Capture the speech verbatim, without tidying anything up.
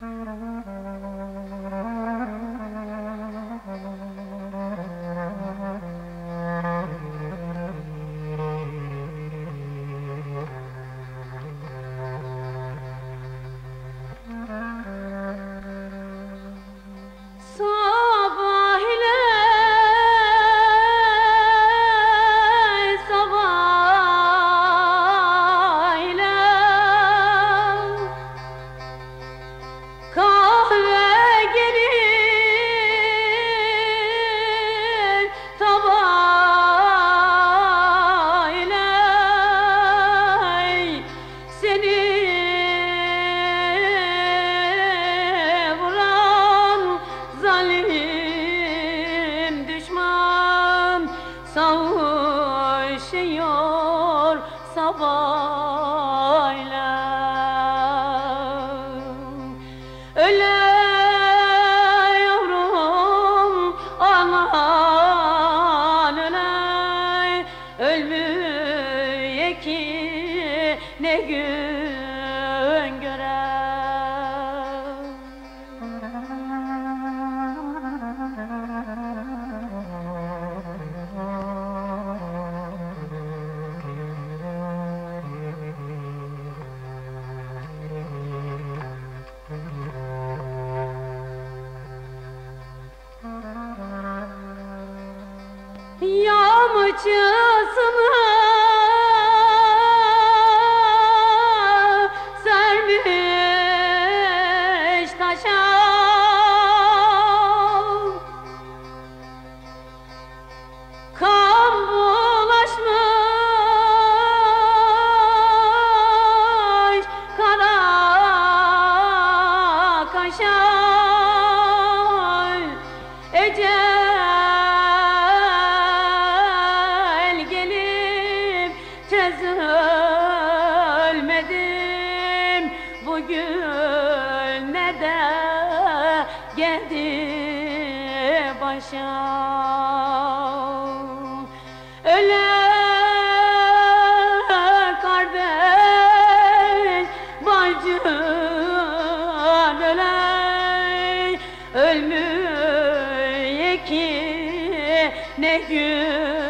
Savaşıyor sabahla. Öle yavrum aman öle, ölmüye ki ne gün görer. Yağmurcasına sermiş taşa, kan bulaşmış kara kaşa. Ecel ölmedim bugün, ne de geldi başa. Öle kardeş bacın öle, ölmüye ki ne gün